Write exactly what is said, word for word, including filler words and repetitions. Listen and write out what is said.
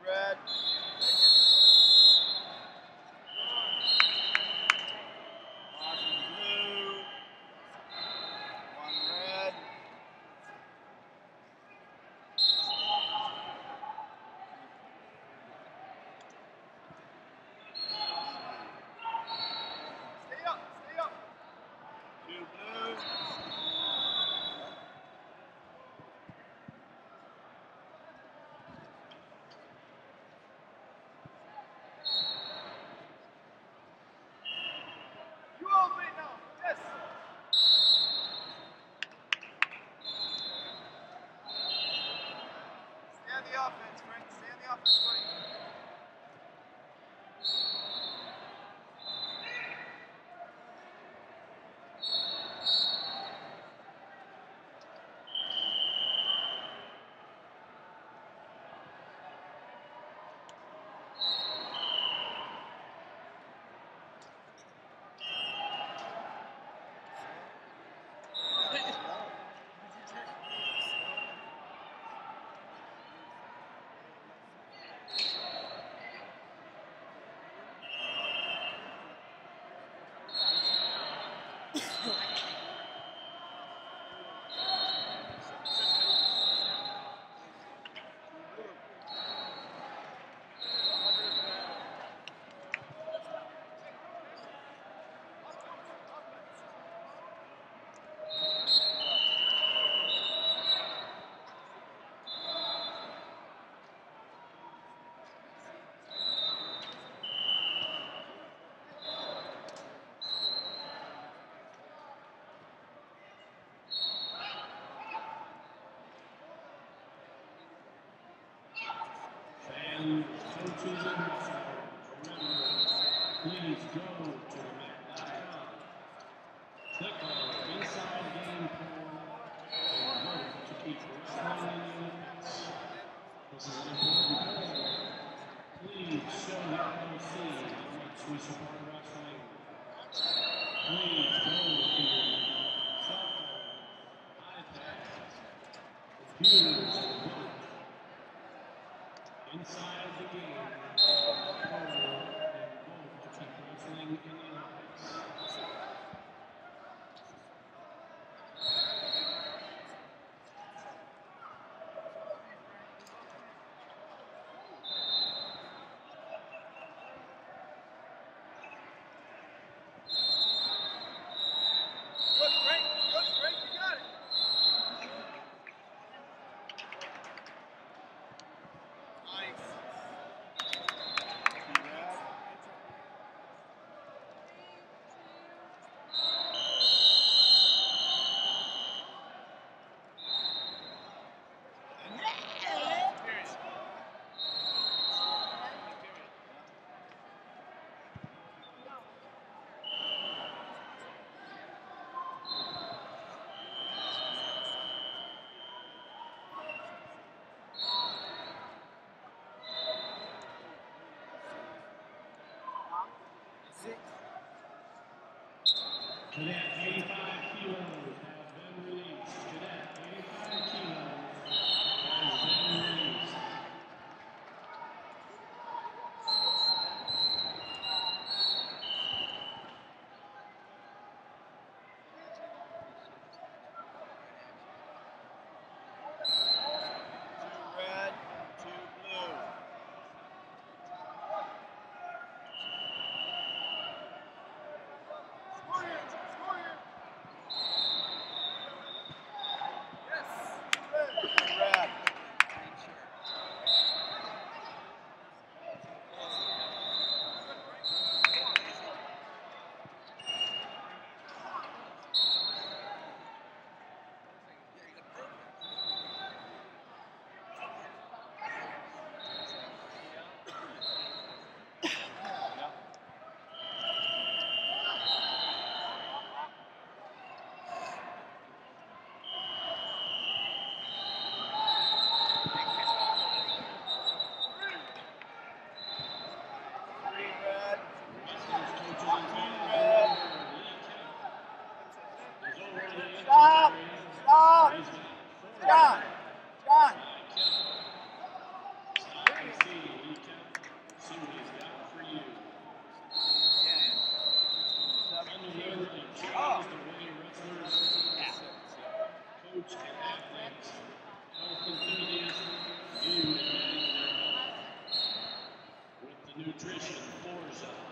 red. Marking blue. One red. Stay up, stay up. Two blue. You open it now. Yes. Stay on the offense, Frank. Stay on the offense, buddy. And coaches and remember, please go to the mat dot com. Click on Inside Game Pool and vote to keep wrestling in the Olympics. This is an important poll. Please show your O C how much we support wrestling. Please go to your cell phone, iPad, computers, and vote. Inside the game, poll and vote to keep wrestling in the Olympics. Good, Frank. Good, Frank. You got it. Nice. Two red. Six. Cadet eighty-five kilos has been released. Cadet eighty-five kilos has been released. Two red, two blue. Score here, score here. the Nutrition Forza.